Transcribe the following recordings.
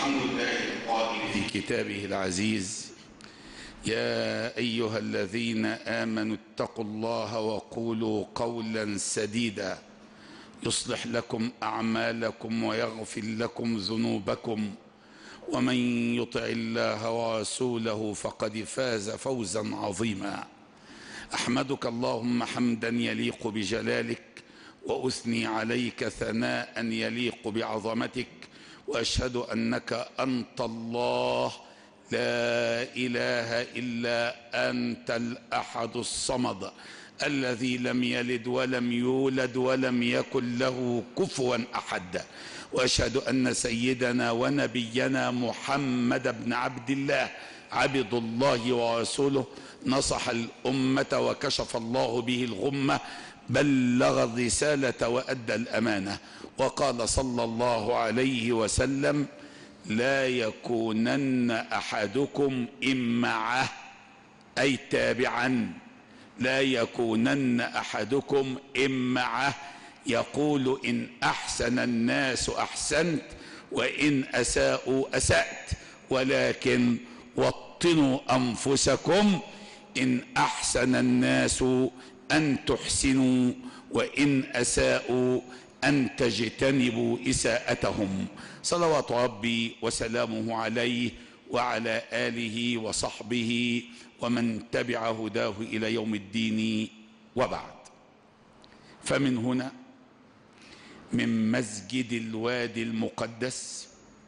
الحمد لله القائل في كتابه العزيز: يا أيها الذين آمنوا اتقوا الله وقولوا قولا سديدا يصلح لكم أعمالكم ويغفر لكم ذنوبكم ومن يطع الله ورسوله فقد فاز فوزا عظيما. أحمدك اللهم حمدا يليق بجلالك، وأثني عليك ثناء يليق بعظمتك، وأشهد أنك أنت الله لا إله إلا أنت الأحد الصمد الذي لم يلد ولم يولد ولم يكن له كفوا أحد. وأشهد أن سيدنا ونبينا محمد بن عبد الله عبد الله ورسوله نصح الأمة وكشف الله به الغمة، بلغ الرسالة وأدى الأمانة، وقال صلى الله عليه وسلم: لا يكونن أحدكم إمعة، أي تابعا، لا يكونن أحدكم إمعة يقول إن أحسن الناس أحسنت وإن أساءوا أسأت، ولكن وطنوا أنفسكم إن أحسن الناس أن تحسنوا وإن أساءوا أن تجتنبوا إساءتهم. صلوات ربي وسلامه عليه وعلى آله وصحبه ومن تبع هداه إلى يوم الدين، وبعد. فمن هنا من مسجد الوادي المقدس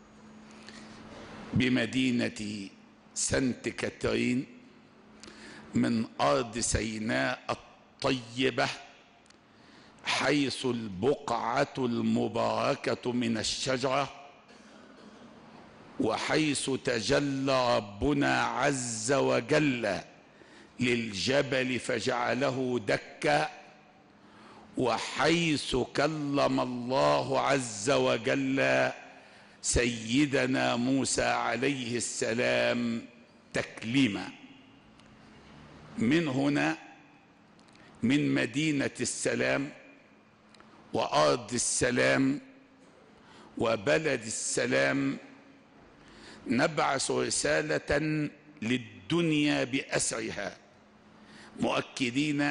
بمدينة سانت كاترين من أرض سيناء الطيبة، حيث البقعة المباركة من الشجرة، وحيث تجلى ربنا عز وجل للجبل فجعله دكا، وحيث كلم الله عز وجل سيدنا موسى عليه السلام تكليما. من هنا، من مدينة السلام وأرض السلام وبلد السلام، نبعث رسالة للدنيا بأسرها، مؤكدين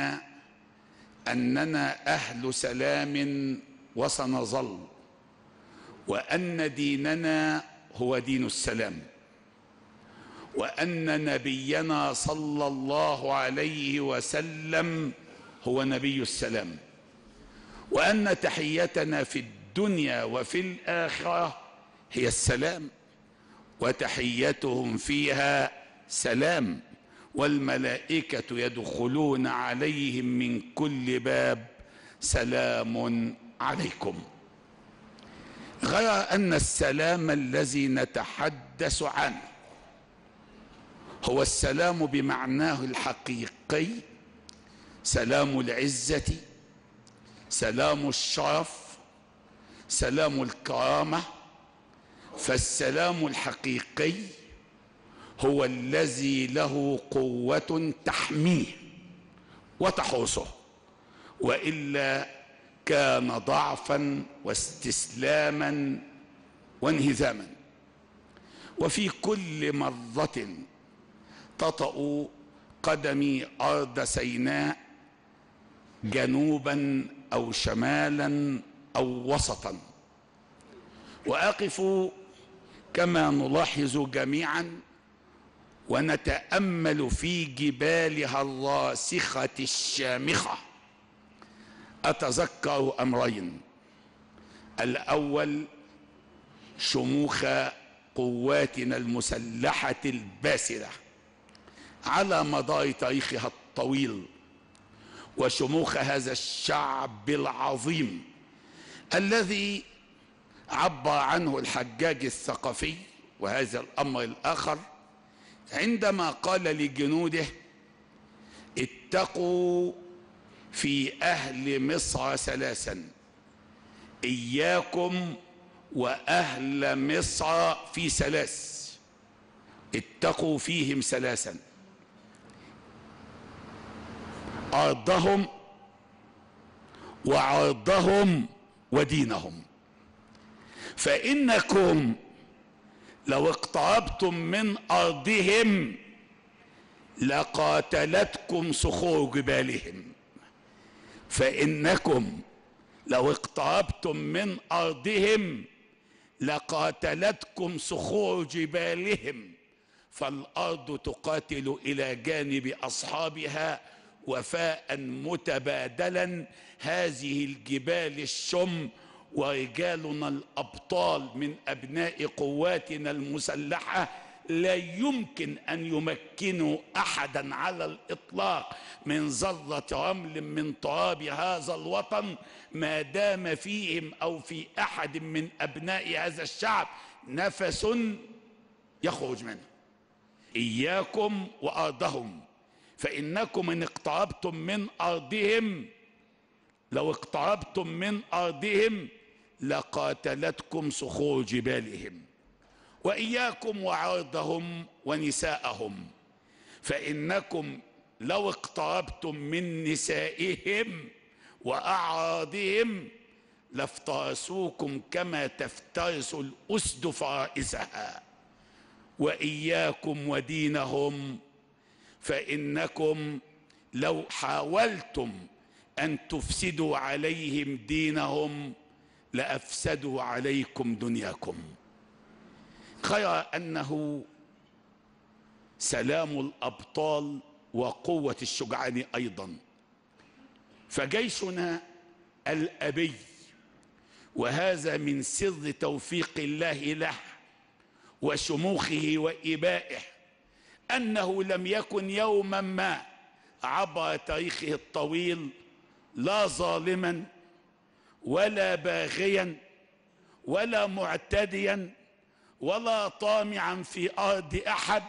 أننا أهل سلام وسنظل، وأن ديننا هو دين السلام، وأن نبينا صلى الله عليه وسلم هو نبي السلام، وأن تحيتنا في الدنيا وفي الآخرة هي السلام، وتحيتهم فيها سلام، والملائكة يدخلون عليهم من كل باب سلام عليكم. غير أن السلام الذي نتحدث عنه هو السلام بمعناه الحقيقي، سلام العزة، سلام الشرف، سلام الكرامة. فالسلام الحقيقي هو الذي له قوة تحميه وتحرسه، وإلا كان ضعفا واستسلاما وانهزاما. وفي كل مرة تطأ قدمي أرض سيناء جنوبا أو شمالا أو وسطا، وأقف كما نلاحظ جميعا ونتأمل في جبالها الراسخة الشامخة، أتذكر أمرين: الأول شموخ قواتنا المسلحة الباسلة على مدار تاريخها الطويل، وشموخ هذا الشعب العظيم الذي عبر عنه الحجاج الثقفي. وهذا الأمر الآخر عندما قال لجنوده: اتقوا في أهل مصر ثلاثا، إياكم وأهل مصر في ثلاث، اتقوا فيهم ثلاثا: أرضهم وعرضهم ودينهم، فإنكم لو اقتربتم من أرضهم لقاتلتكم صخور جبالهم. فإنكم لو اقتربتم من أرضهم لقاتلتكم صخور جبالهم، فالأرض تقاتل إلى جانب أصحابها وفاء متبادلا. هذه الجبال الشم ورجالنا الأبطال من أبناء قواتنا المسلحة لا يمكن أن يمكنوا أحدا على الإطلاق من ذرة رمل من تراب هذا الوطن ما دام فيهم أو في أحد من أبناء هذا الشعب نفس يخرج منه. إياكم وأرضهم، فإنكم إن اقتربتم من أرضهم، لو اقتربتم من أرضهم لقاتلتكم صخور جبالهم. وإياكم وعرضهم ونساءهم، فإنكم لو اقتربتم من نسائهم وأعراضهم لافترسوكم كما تفترس الأسد فرائسها. وإياكم ودينهم، فإنكم لو حاولتم أن تفسدوا عليهم دينهم لأفسدوا عليكم دنياكم. غير أنه سلام الأبطال وقوة الشجعان أيضا. فجيشنا الأبي، وهذا من سر توفيق الله له وشموخه وإبائه، أنه لم يكن يوما ما عبر تاريخه الطويل لا ظالما ولا باغيا ولا معتديا ولا طامعا في أرض أحد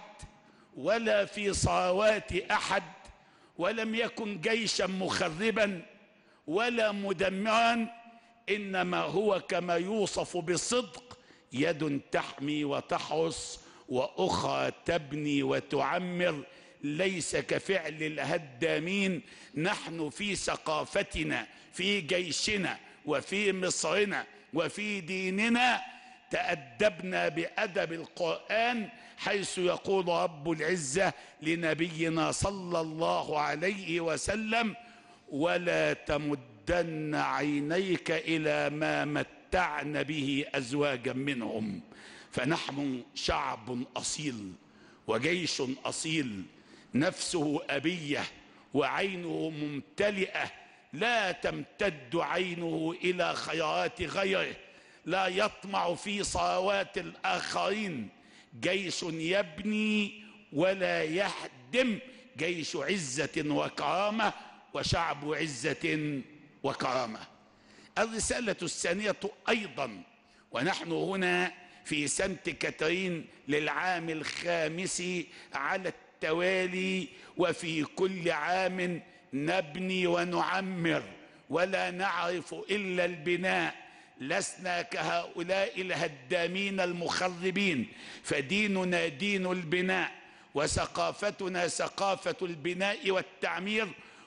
ولا في ثروات أحد، ولم يكن جيشا مخربا ولا مدمرا، إنما هو كما يوصف بصدق يد تحمي وتحرس وأخرى تبني وتعمر، ليس كفعل الهدامين. نحن في ثقافتنا في جيشنا وفي مصرنا وفي ديننا تأدبنا بأدب القرآن، حيث يقول رب العزة لنبينا صلى الله عليه وسلم: ولا تمدن عينيك إلى ما متعن به أزواجا منهم. فنحن شعب أصيل وجيش أصيل، نفسه أبية وعينه ممتلئة، لا تمتد عينه إلى خيرات غيره، لا يطمع في ثروات الآخرين. جيش يبني ولا يهدم، جيش عزة وكرامة وشعب عزة وكرامة. الرسالة الثانية أيضا، ونحن هنا في سنت كاترين للعام الخامس على التوالي، وفي كل عام نبني ونعمر ولا نعرف إلا البناء، لسنا كهؤلاء الهدامين المخربين، فديننا دين البناء وثقافتنا ثقافة البناء والتعمير،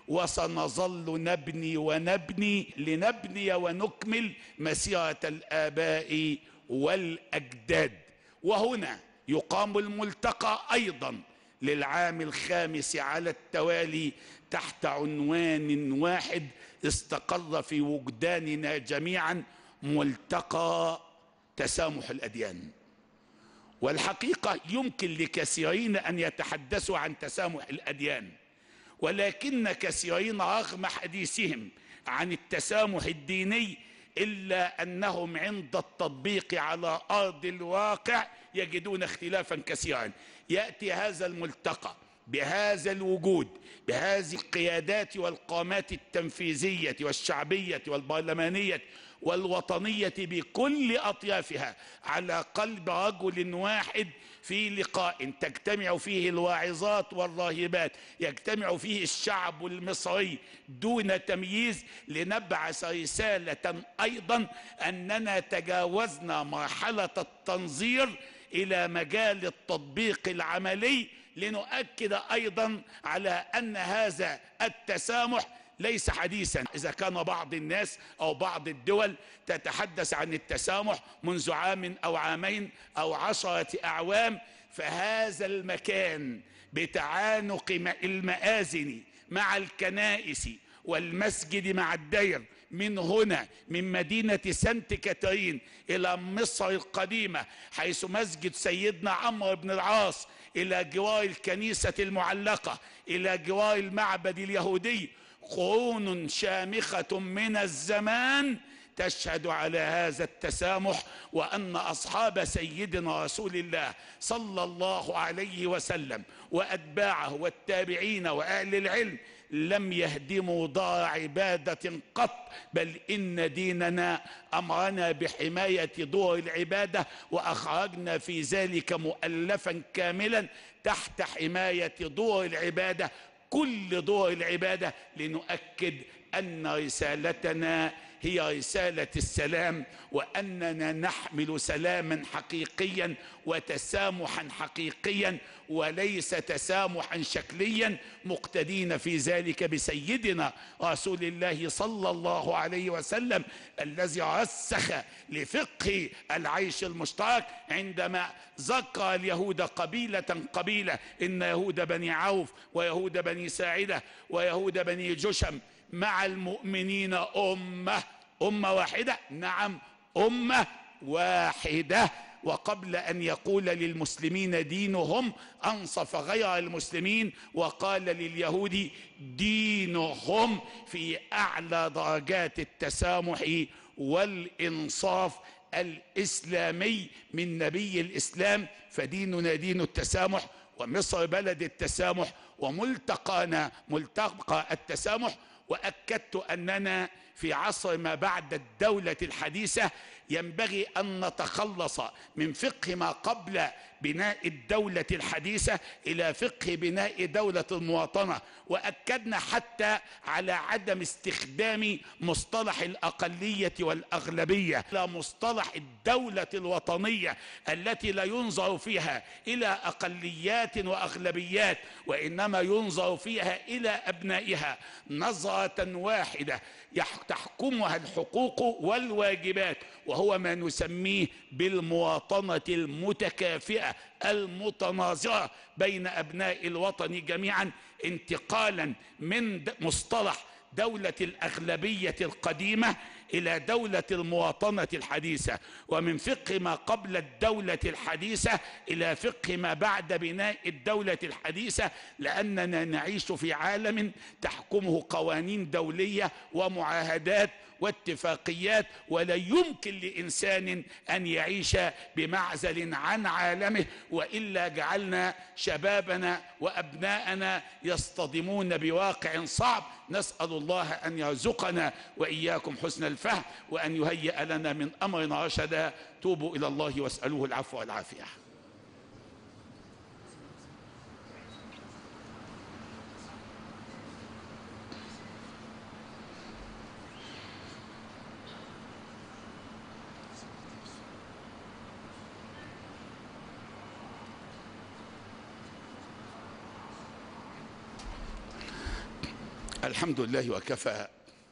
وسنظل نبني ونبني لنبني ونكمل مسيرة الآباء والأجداد. وهنا يقام الملتقى أيضا للعام الخامس على التوالي تحت عنوان واحد استقر في وجداننا جميعا: ملتقى تسامح الأديان. والحقيقة يمكن لكثيرين أن يتحدثوا عن تسامح الأديان، ولكن كثيرين رغم حديثهم عن التسامح الديني إلا أنهم عند التطبيق على أرض الواقع يجدون اختلافا كثيرا. يأتي هذا الملتقى بهذا الوجود، بهذه القيادات والقامات التنفيذية والشعبية والبرلمانية والوطنية بكل أطيافها على قلب رجل واحد، في لقاء تجتمع فيه الواعظات والراهبات، يجتمع فيه الشعب المصري دون تمييز، لنبعث رسالة أيضا أننا تجاوزنا مرحلة التنظير إلى مجال التطبيق العملي، لنؤكد أيضا على أن هذا التسامح ليس حديثا. إذا كان بعض الناس أو بعض الدول تتحدث عن التسامح منذ عام أو عامين أو 10 أعوام، فهذا المكان بتعانق المآذن مع الكنائس والمسجد مع الدير من هنا، من مدينة سانت كاترين إلى مصر القديمة، حيث مسجد سيدنا عمرو بن العاص، إلى جوار الكنيسة المعلقة، إلى جوار المعبد اليهودي، قرون شامخة من الزمان تشهد على هذا التسامح، وأن أصحاب سيدنا رسول الله صلى الله عليه وسلم وأتباعه والتابعين وأهل العلم لم يهدموا دار عبادة قط، بل إن ديننا أمرنا بحماية دور العبادة، وأخرجنا في ذلك مؤلفا كاملا تحت حماية دور العبادة، كل دور العبادة، لنؤكد أن رسالتنا هي رسالة السلام، وأننا نحمل سلاما حقيقيا وتسامحا حقيقيا، وليس تسامحا شكليا، مقتدين في ذلك بسيدنا رسول الله صلى الله عليه وسلم الذي رسخ لفقه العيش المشترك عندما ذكر اليهود قبيلة قبيلة، إن يهود بني عوف ويهود بني ساعدة ويهود بني جشم مع المؤمنين أمة واحدة. نعم، أمة واحدة. وقبل أن يقول للمسلمين دينهم أنصف غير المسلمين وقال لليهود دينهم، في أعلى درجات التسامح والإنصاف الإسلامي من نبي الإسلام. فديننا دين التسامح، ومصر بلد التسامح، وملتقانا ملتقى التسامح. وأكدت أننا في عصر ما بعد الدولة الحديثة ينبغي أن نتخلص من فقه ما قبل بناء الدولة الحديثة إلى فقه بناء دولة المواطنة، وأكدنا حتى على عدم استخدام مصطلح الأقلية والأغلبية، إلى مصطلح الدولة الوطنية التي لا ينظر فيها إلى أقليات وأغلبيات، وإنما ينظر فيها إلى أبنائها نظرة واحدة تحكمها الحقوق والواجبات، وهو ما نسميه بالمواطنة المتكافئة المتناظرة بين أبناء الوطن جميعا، انتقالا من مصطلح دولة الأغلبية القديمة إلى دولة المواطنة الحديثة، ومن فقه ما قبل الدولة الحديثة إلى فقه ما بعد بناء الدولة الحديثة، لأننا نعيش في عالم تحكمه قوانين دولية ومعاهدات واتفاقيات، ولا يمكن لإنسان أن يعيش بمعزل عن عالمه، وإلا جعلنا شبابنا وأبناءنا يصطدمون بواقع صعب. نسأل الله أن يرزقنا وإياكم حسن الفهم، وأن يهيئ لنا من أمرنا رشدا. توبوا إلى الله واسألوه العفو والعافية. الحمد لله وكفى،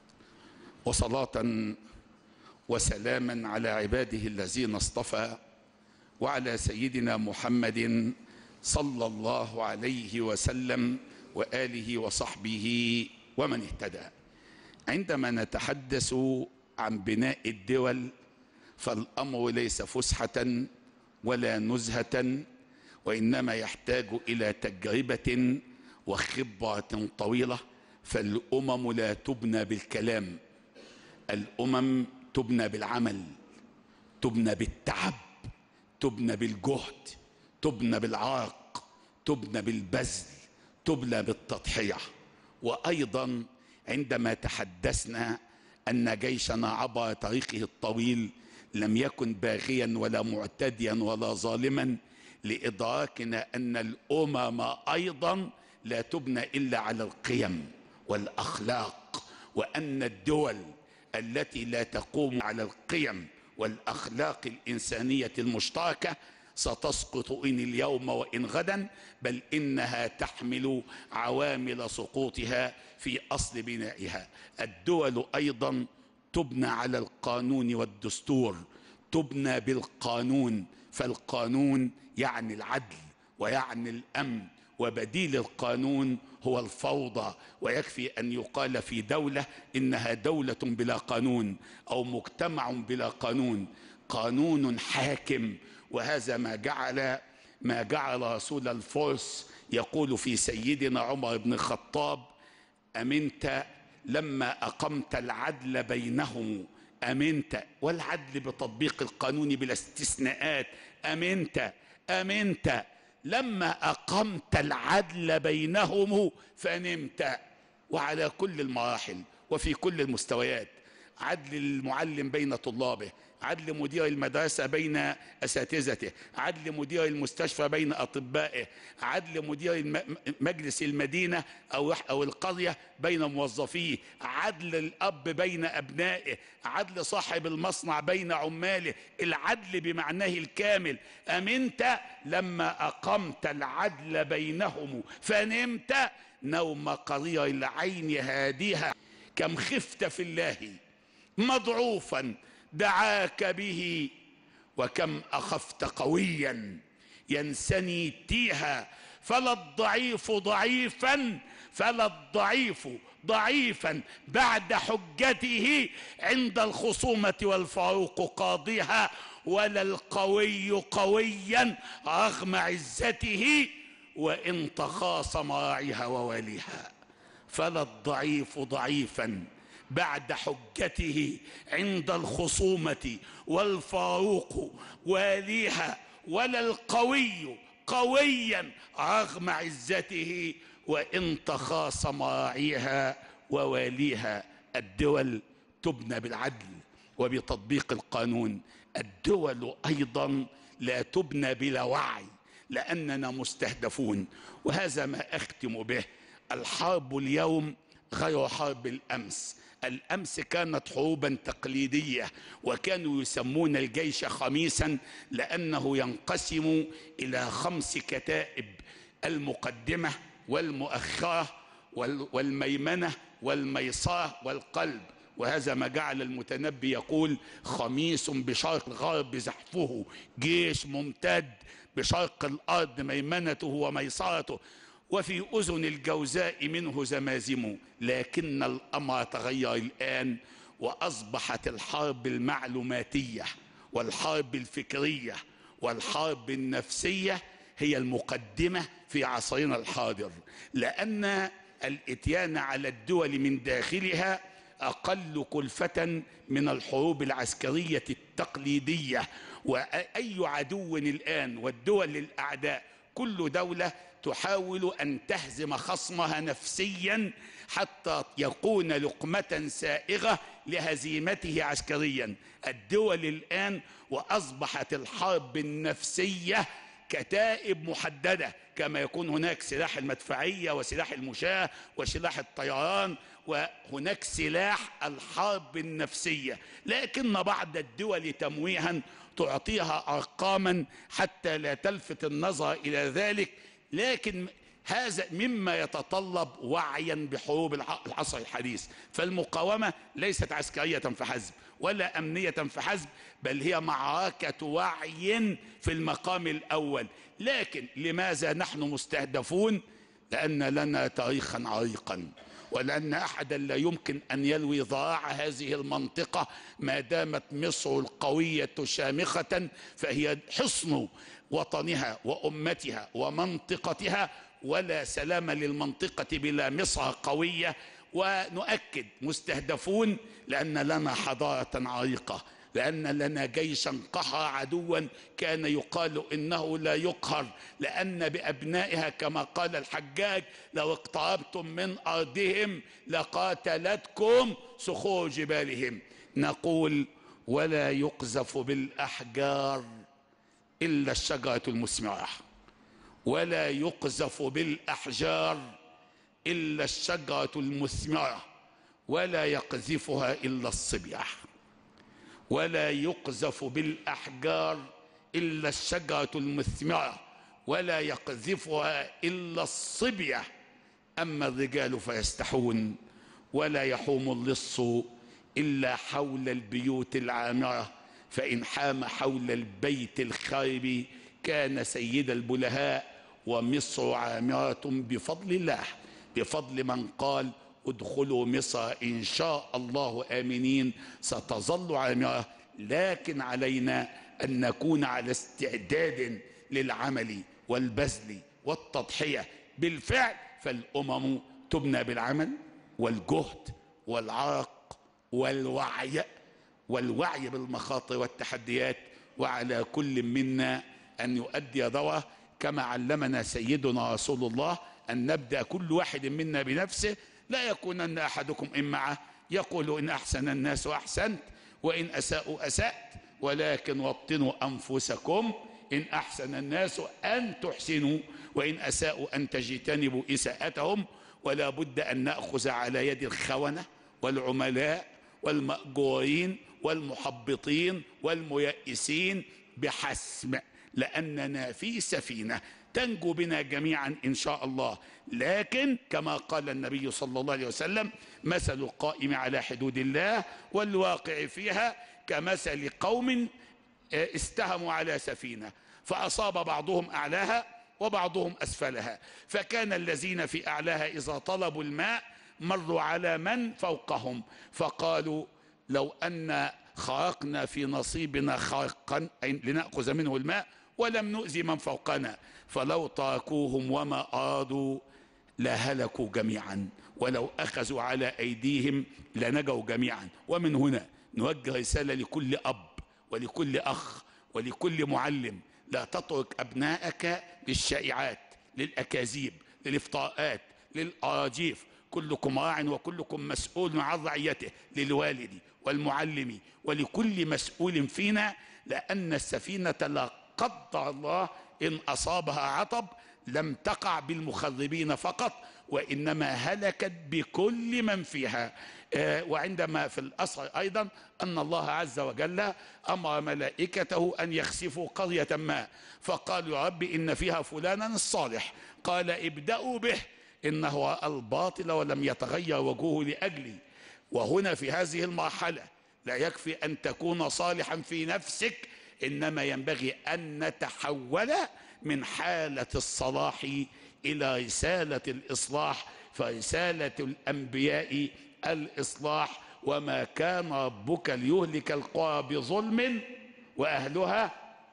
وصلاة وسلاما على عباده الذين اصطفى، وعلى سيدنا محمد صلى الله عليه وسلم وآله وصحبه ومن اهتدى. عندما نتحدث عن بناء الدول فالأمر ليس فسحة ولا نزهة، وإنما يحتاج إلى تجربة وخبرة طويلة. فالأمم لا تبنى بالكلام، الأمم تبنى بالعمل، تبنى بالتعب، تبنى بالجهد، تبنى بالعرق، تبنى بالبذل، تبنى بالتضحية. وأيضا عندما تحدثنا أن جيشنا عبر طريقه الطويل لم يكن باغيا ولا معتديا ولا ظالما، لإدراكنا أن الأمم أيضا لا تبنى إلا على القيم والأخلاق، وأن الدول التي لا تقوم على القيم والأخلاق الإنسانية المشتركة ستسقط إن اليوم وإن غدا، بل إنها تحمل عوامل سقوطها في أصل بنائها. الدول أيضا تبنى على القانون والدستور، تبنى بالقانون، فالقانون يعني العدل ويعني الأمن، وبديل القانون هو الفوضى. ويكفي أن يقال في دولة إنها دولة بلا قانون أو مجتمع بلا قانون. قانون حاكم، وهذا ما جعل رسول الفرس يقول في سيدنا عمر بن الخطاب: أمنت لما أقمت العدل بينهم، أمنت، والعدل بتطبيق القانون بلا استثناءات، أمنت لما أقمت العدل بينهم فنمت. وعلى كل المراحل وفي كل المستويات: عدل المعلم بين طلابه، عدل مدير المدرسة بين أساتذته، عدل مدير المستشفى بين أطبائه، عدل مدير مجلس المدينة أو القرية بين موظفيه، عدل الأب بين أبنائه، عدل صاحب المصنع بين عماله، العدل بمعناه الكامل. أمنت لما أقمت العدل بينهم فنمت نوم قرير العين هاديها. كم خفت في الله مضعوفا دعاك به، وكم أخفت قويا ينسني تيها. فلا الضعيف ضعيفا بعد حجته عند الخصومة والفاروق قاضيها، ولا القوي قويا رغم عزته وإن تخاصم راعيها وواليها. فلا الضعيف ضعيفا بعد حجته عند الخصومة والفاروق واليها، ولا القوي قويا رغم عزته وإن تخاصم راعيها وواليها. الدول تبنى بالعدل وبتطبيق القانون. الدول أيضا لا تبنى بلا وعي، لأننا مستهدفون. وهذا ما أختم به: الحرب اليوم غير حرب الأمس. الأمس كانت حروبا تقليدية، وكانوا يسمون الجيش خميسا لأنه ينقسم إلى 5 كتائب: المقدمة والمؤخرة والميمنة والميسرة والقلب. وهذا ما جعل المتنبي يقول: خميس بشرق الغرب زحفه، جيش ممتد بشرق الأرض ميمنته وميسرته، وفي أذن الجوزاء منه زمازم. لكن الأمر تغير الآن، وأصبحت الحرب المعلوماتية والحرب الفكرية والحرب النفسية هي المقدمة في عصرنا الحاضر، لأن الإتيان على الدول من داخلها أقل كلفة من الحروب العسكرية التقليدية. وأي عدو الآن، والدول الأعداء، كل دولة تحاول أن تهزم خصمها نفسيا حتى يكون لقمة سائغة لهزيمته عسكريا. الدول الآن وأصبحت الحرب النفسية كتائب محددة، كما يكون هناك سلاح المدفعية وسلاح المشاة وسلاح الطيران، وهناك سلاح الحرب النفسية. لكن بعض الدول تمويها تعطيها أرقاما حتى لا تلفت النظر إلى ذلك، لكن هذا مما يتطلب وعيا بحروب العصر الحديث. فالمقاومة ليست عسكرية فحسب ولا أمنية فحسب، بل هي معركة وعي في المقام الأول. لكن لماذا نحن مستهدفون؟ لأن لنا تاريخا عريقا، ولأن أحدا لا يمكن أن يلوي ذراع هذه المنطقة ما دامت مصر القوية شامخة، فهي حصن وطنها وأمتها ومنطقتها، ولا سلام للمنطقة بلا مصر قوية. ونؤكد: مستهدفون لأن لنا حضارة عريقة، لأن لنا جيشا قهر عدوا كان يقال إنه لا يقهر، لأن بأبنائها كما قال الحجاج: لو اقتربتم من أرضهم لقاتلتكم صخور جبالهم. نقول: ولا يقذف بالأحجار إلا الشجرة المثمرة، ولا يقذف بالأحجار إلا الشجرة المثمرة، ولا يقذفها إلا الصبية، ولا يقذف بالأحجار إلا الشجرة المثمرة ولا يقذفها إلا الصبية. أما الرجال فيستحون ولا يحوم اللص إلا حول البيوت العامرة، فإن حام حول البيت الخارب كان سيد البلهاء. ومصر عامرة بفضل الله، بفضل من قال ادخلوا مصر إن شاء الله آمنين. ستظل عامرة، لكن علينا أن نكون على استعداد للعمل والبذل والتضحية بالفعل. فالأمم تبنى بالعمل والجهد والعرق والوعي بالمخاطر والتحديات. وعلى كل منا أن يؤدي دوره كما علمنا سيدنا رسول الله، أن نبدأ كل واحد منا بنفسه. لا يكونن أحدكم إن معه يقول إن أحسن الناس أحسنت وإن أساءوا أسأت، ولكن وطنوا أنفسكم. إن أحسن الناس أن تحسنوا وإن أساءوا أن تجتنبوا إساءتهم. ولا بد أن نأخذ على يد الخونة والعملاء والمأجورين والمحبطين والميئسين بحسم، لأننا في سفينة تنجو بنا جميعا إن شاء الله. لكن كما قال النبي صلى الله عليه وسلم: مثل القائم على حدود الله والواقع فيها كمثل قوم استهموا على سفينة فأصاب بعضهم أعلاها وبعضهم أسفلها، فكان الذين في أعلاها إذا طلبوا الماء مروا على من فوقهم فقالوا لو أن خرقنا في نصيبنا خرقا لنأخذ منه الماء ولم نؤذي من فوقنا، فلو تركوهم وما أرادوا لهلكوا جميعا، ولو أخذوا على أيديهم لنجوا جميعا. ومن هنا نوجه رسالة لكل أب ولكل أخ ولكل معلم: لا تترك أبنائك للشائعات، للأكاذيب، للإفتاءات، للأراجيف. كلكم راع وكلكم مسؤول عن رعيته، للوالد والمعلم ولكل مسؤول فينا، لأن السفينة لا قدر الله إن أصابها عطب لم تقع بالمخربين فقط، وإنما هلكت بكل من فيها. وعندما في الأصل أيضا أن الله عز وجل أمر ملائكته أن يخسفوا قرية ما، فقالوا يا رب إن فيها فلانا الصالح، قال ابدأوا به إنه رأى الباطل ولم يتغير وجهه لأجلي. وهنا في هذه المرحلة لا يكفي أن تكون صالحا في نفسك، إنما ينبغي أن نتحول من حالة الصلاح إلى رسالة الإصلاح، فرسالة الأنبياء الإصلاح: وما كان ربك ليهلك القرى بظلم وأهلها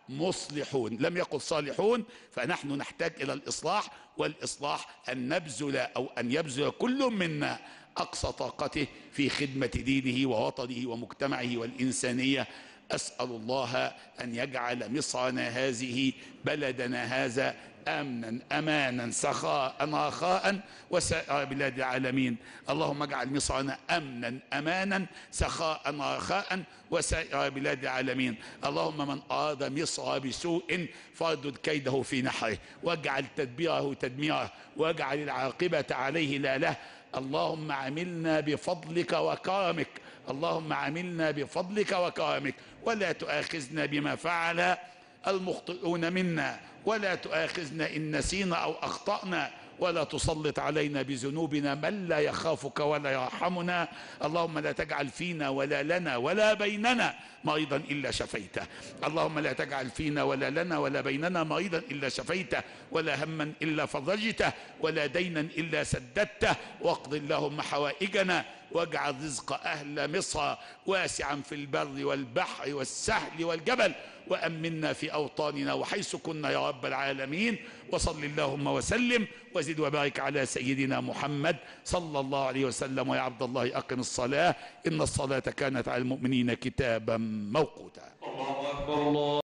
مصلحون. لم يقل صالحون. فنحن نحتاج إلى الإصلاح، والإصلاح أن نبذل أو أن يبذل كل منا أقصى طاقته في خدمة دينه ووطنه ومجتمعه والإنسانية. أسأل الله أن يجعل مصرنا هذه بلدنا هذا أمنا أمانا سخاء رخاء وسائر بلاد العالمين. اللهم اجعل مصرنا أمنا أمانا سخاء رخاء وسائر بلاد العالمين. اللهم من أراد مصر بسوء فاردد كيده في نحره، واجعل تدبيره تدميره، واجعل العاقبة عليه لا له. اللهم عاملنا بفضلك وكرمك، اللهم عاملنا بفضلك وكرمك، ولا تؤاخذنا بما فعل المخطئون منا، ولا تؤاخذنا إن نسينا أو أخطأنا، ولا تسلط علينا بذنوبنا من لا يخافك ولا يرحمنا. اللهم لا تجعل فينا ولا لنا ولا بيننا مريضا إلا شفيته. اللهم لا تجعل فينا ولا لنا ولا بيننا مريضا إلا شفيته، ولا هما إلا فرجته، ولا دينا إلا سددته. واقض اللهم حوائجنا، واجعل رزق أهل مصر واسعا في البر والبحر والسهل والجبل، وأمنا في أوطاننا وحيث كنا يا رب العالمين. وصل اللهم وسلم وزد وبارك على سيدنا محمد صلى الله عليه وسلم. ويا عبد الله أقم الصلاة إن الصلاة كانت على المؤمنين كتابا موقوتا. الله أكبر. الله